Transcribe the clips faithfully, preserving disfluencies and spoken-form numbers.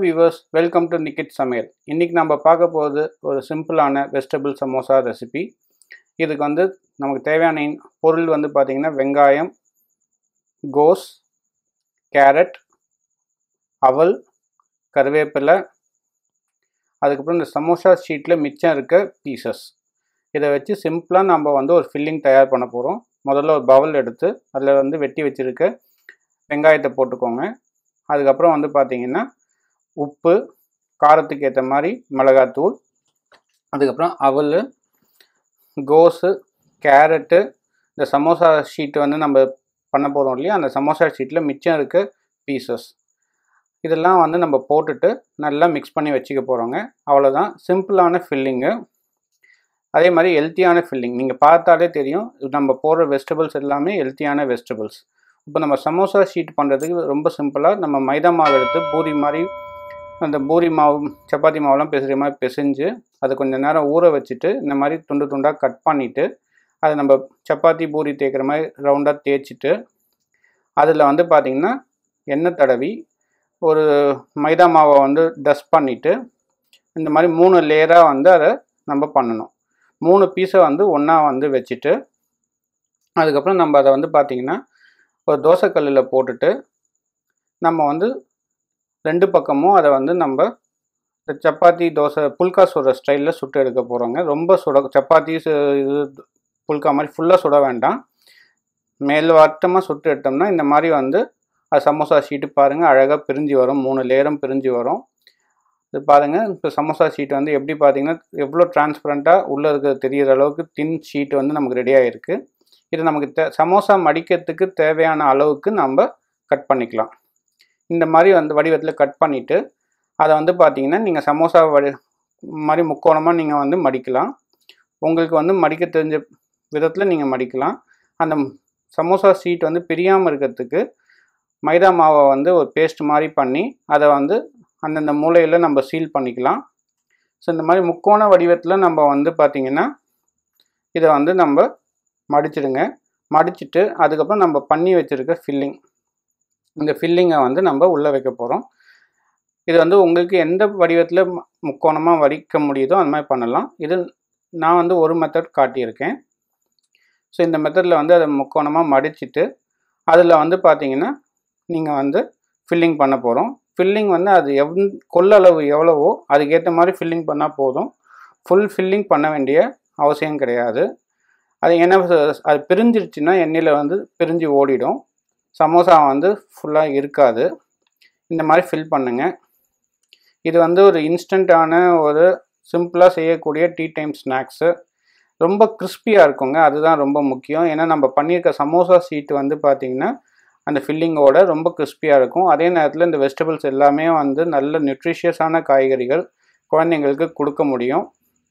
Viewers, welcome to நிக்கிட் சமையல். இன்றைக்கி நம்ம பார்க்க போகிறது ஒரு சிம்பிளான வெஜிடபிள் சமோசா ரெசிபி. இதுக்கு வந்து நமக்கு தேவையான பொருள் வந்து பார்த்திங்கன்னா வெங்காயம், கோஸ், கேரட், அவல், கருவேப்பிலை, அதுக்கப்புறம் இந்த சமோசா ஷீட்டில் மிச்சம் இருக்க பீசஸ். இதை வச்சு சிம்பிளாக நம்ம வந்து ஒரு ஃபில்லிங் தயார் பண்ண போகிறோம். முதல்ல ஒரு பவுல் எடுத்து அதில் வந்து வெட்டி வச்சுருக்க வெங்காயத்தை போட்டுக்கோங்க. அதுக்கப்புறம் வந்து பார்த்திங்கன்னா உப்பு, காரத்துக்கு ஏற்ற மாதிரி மிளகாத்தூள், அதுக்கப்புறம் அவல், கோஸு, கேரட்டு, இந்த சமோசா ஷீட்டு வந்து நம்ம பண்ண போகிறோம் இல்லையா, அந்த சமோசா ஷீட்டில் மிச்சம் இருக்க பீசஸ் இதெல்லாம் வந்து நம்ம போட்டுட்டு நல்லா மிக்ஸ் பண்ணி வச்சுக்க போகிறோங்க. அவ்வளோதான், சிம்பிளான ஃபில்லிங்கு. அதே மாதிரி ஹெல்த்தியான ஃபில்லிங். நீங்கள் பார்த்தாலே தெரியும், நம்ம போடுற வெஜிடபிள்ஸ் எல்லாமே ஹெல்த்தியான வெஜிடபிள்ஸ். இப்போ நம்ம சமோசா ஷீட் பண்ணுறதுக்கு ரொம்ப சிம்பிளாக நம்ம மைதா மாவு எடுத்து பூரி மாதிரி, அந்த பூரி மாவு சப்பாத்தி மாவுலாம் பிசைகிற மாதிரி பிசைஞ்சு அதை கொஞ்சம் நேரம் ஊற வச்சுட்டு இந்த மாதிரி துண்டு துண்டாக கட் பண்ணிவிட்டு அதை நம்ம சப்பாத்தி பூரி தேய்க்கிற மாதிரி ரவுண்டாக தேய்ச்சிட்டு அதில் வந்து பார்த்திங்கன்னா எண்ணெய் தடவி ஒரு மைதா மாவை வந்து டஸ்ட் பண்ணிவிட்டு இந்த மாதிரி மூணு லேயராக வந்து அதை நம்ம பண்ணணும். மூணு பீஸை வந்து ஒன்றா வந்து வச்சுட்டு அதுக்கப்புறம் நம்ம அதை வந்து பார்த்திங்கன்னா ஒரு தோசைக்கல்லில் போட்டுட்டு நம்ம வந்து ரெண்டு பக்கமும் அதை வந்து நம்ம சப்பாத்தி தோசை புல்கா சுடுற ஸ்டைலில் சுட்டு எடுக்க போகிறோங்க. ரொம்ப சுட சப்பாத்தி இது புல்கா மாதிரி ஃபுல்லாக சுட வேண்டாம். மேல் வட்டமாக சுட்டு எடுத்தோம்னா இந்த மாதிரி வந்து அது சமோசா ஷீட்டு பாருங்கள் அழகாக பிரிஞ்சு வரும். மூணு லேயரும் பிரிஞ்சு வரும். இது பாருங்கள், இப்போ சமோசா ஷீட் வந்து எப்படி பார்த்திங்கன்னா எவ்வளோ டிரான்ஸ்பரண்ட்டாக உள்ளே இருக்கிற தெரிகிற அளவுக்கு தின் ஷீட் வந்து நமக்கு ரெடியாக இருக்குது. இது நமக்கு தே சமோசா மடிக்கிறதுக்கு தேவையான அளவுக்கு நம்ம கட் பண்ணிக்கலாம். இந்த மாதிரி வந்து வடிவத்தில் கட் பண்ணிவிட்டு அதை வந்து பார்த்திங்கன்னா நீங்கள் சமோசா வடி மாதிரி முக்கோணமாக நீங்கள் வந்து மடிக்கலாம். உங்களுக்கு வந்து மடிக்க தெரிஞ்ச விதத்தில் நீங்கள் மடிக்கலாம். அந்த சமோசா ஷீட் வந்து பிரியாமல் இருக்கிறதுக்கு மைதா மாவை வந்து ஒரு பேஸ்ட் மாதிரி பண்ணி அதை வந்து அந்தந்த மூலையில் நம்ம சீல் பண்ணிக்கலாம். ஸோ இந்த மாதிரி முக்கோண வடிவத்தில் நம்ம வந்து பார்த்திங்கன்னா இதை வந்து நம்ம மடிச்சிடுங்க. மடிச்சுட்டு அதுக்கப்புறம் நம்ம பண்ணி வச்சுருக்க ஃபில்லிங், இந்த ஃபில்லிங்கை வந்து நம்ம உள்ளே வைக்க போகிறோம். இது வந்து உங்களுக்கு எந்த வடிவத்தில் முக்கோணமாக வடிக்க முடியுதோ அந்த மாதிரி பண்ணலாம். இது நான் வந்து ஒரு மெத்தட் காட்டியிருக்கேன். ஸோ இந்த மெத்தடில் வந்து அதை முக்கோணமாக மடிச்சுட்டு அதில் வந்து பார்த்திங்கன்னா நீங்கள் வந்து ஃபில்லிங் பண்ண போகிறோம். ஃபில்லிங் வந்து அது எவ் கொள்ளளவு எவ்வளவோ அதுக்கேற்ற மாதிரி ஃபில்லிங் பண்ணால் போதும். ஃபுல் ஃபில்லிங் பண்ண வேண்டிய அவசியம் கிடையாது. அது என்ன, அது பிரிஞ்சிருச்சுன்னா எண்ணெயில் வந்து பிரிஞ்சு ஓடிடும், சமோசா வந்து ஃபுல்லாக இருக்காது. இந்த மாதிரி ஃபில் பண்ணுங்கள். இது வந்து ஒரு இன்ஸ்டண்ட்டான ஒரு சிம்பிளாக செய்யக்கூடிய டீ டைம் ஸ்நாக்ஸு. ரொம்ப கிறிஸ்பியாக இருக்குங்க, அதுதான் ரொம்ப முக்கியம். ஏன்னா நம்ம பண்ணியிருக்க சமோசா ஷீட் வந்து பார்த்திங்கன்னா அந்த ஃபில்லிங்கோட ரொம்ப கிறிஸ்பியாக இருக்கும். அதே நேரத்தில் இந்த வெஜிடபிள்ஸ் எல்லாமே வந்து நல்ல நியூட்ரிஷியஸான காய்கறிகள் குழந்தைங்களுக்கு கொடுக்க முடியும்.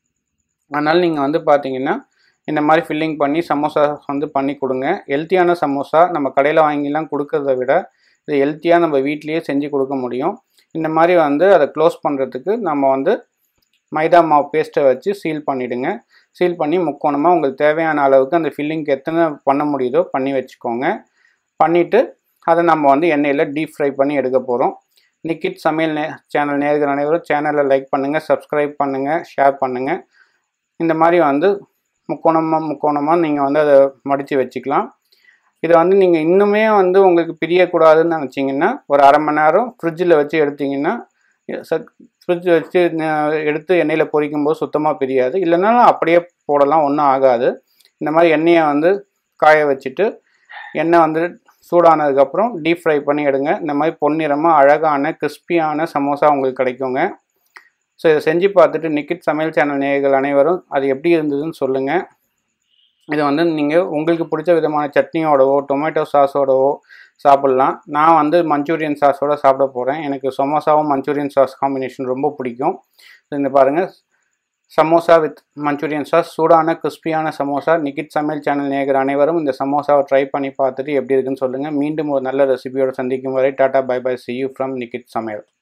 அதனால் நீங்கள் வந்து பார்த்திங்கன்னா இந்த மாதிரி ஃபில்லிங் பண்ணி சமோசா வந்து பண்ணி கொடுங்க. ஹெல்த்தியான சமோசா நம்ம கடையில் வாங்கிலாம் கொடுக்கறத விட இது ஹெல்த்தியாக நம்ம வீட்லேயே செஞ்சு கொடுக்க முடியும். இந்த மாதிரி வந்து அதை க்ளோஸ் பண்ணுறதுக்கு நம்ம வந்து மைதா மாவு பேஸ்ட்டை வச்சு சீல் பண்ணிவிடுங்க. சீல் பண்ணி முக்கோணமாக உங்களுக்கு தேவையான அளவுக்கு அந்த ஃபில்லிங்க்கு எத்தனை பண்ண முடியுதோ பண்ணி வச்சுக்கோங்க. பண்ணிவிட்டு அதை நம்ம வந்து எண்ணெயில் டீப் ஃப்ரை பண்ணி எடுக்க போகிறோம். நிக்கிட் சமையல் நே சேனல் நேயர்கள் அனைவரும் சேனலை லைக் பண்ணுங்கள், சப்ஸ்கிரைப் பண்ணுங்கள், ஷேர் பண்ணுங்கள். இந்த மாதிரி வந்து முக்கோணமாக முக்கோணமாக நீங்கள் வந்து அதை மடித்து வச்சுக்கலாம். இதை வந்து நீங்கள் இன்னுமே வந்து உங்களுக்கு பிரியக்கூடாதுன்னு நினச்சிங்கன்னா ஒரு அரை மணி நேரம் ஃப்ரிட்ஜில் வச்சு எடுத்திங்கன்னா ஃப்ரிட்ஜ் வச்சு எடுத்து எண்ணெயில் பொரிக்கும்போது சுத்தமாக பிரியாது. இல்லைனாலும் அப்படியே போடலாம், ஒன்றும் ஆகாது. இந்த மாதிரி எண்ணெயை வந்து காய வச்சுட்டு எண்ணெய் வந்து சூடானதுக்கப்புறம் டீப் ஃப்ரை பண்ணி எடுங்க. இந்த மாதிரி பொன்னிறமாக அழகான கிறிஸ்பியான சமோசா உங்களுக்கு கிடைக்குங்க. ஸோ இதை செஞ்சு பார்த்துட்டு நிக்கிட் சமையல் சேனல் நேயர்கள் அனைவரும் அது எப்படி இருந்ததுன்னு சொல்லுங்கள். இதை வந்து நீங்கள் உங்களுக்கு பிடிச்ச விதமான சட்னியோடவோ டொமேட்டோ சாஸோடவோ சாப்பிட்லாம். நான் வந்து மஞ்சூரியன் சாஸோடு சாப்பிட போகிறேன். எனக்கு சமோசாவும் மஞ்சூரியன் சாஸ் காம்பினேஷன் ரொம்ப பிடிக்கும். இந்த பாருங்கள், சமோசா வித் மஞ்சூரியன் சாஸ், சூடான கிறிஸ்பியான சமோசா. நிக்கிட் சமையல் சேனல் நேயர்கள் அனைவரும் இந்த சமோசாவை ட்ரை பண்ணி பார்த்துட்டு எப்படி இருக்குன்னு சொல்லுங்கள். மீண்டும் ஒரு நல்ல ரெசிபியோடு சந்திக்கும் வரை tata bye bye, see you from நிக்கிட் சமையல்.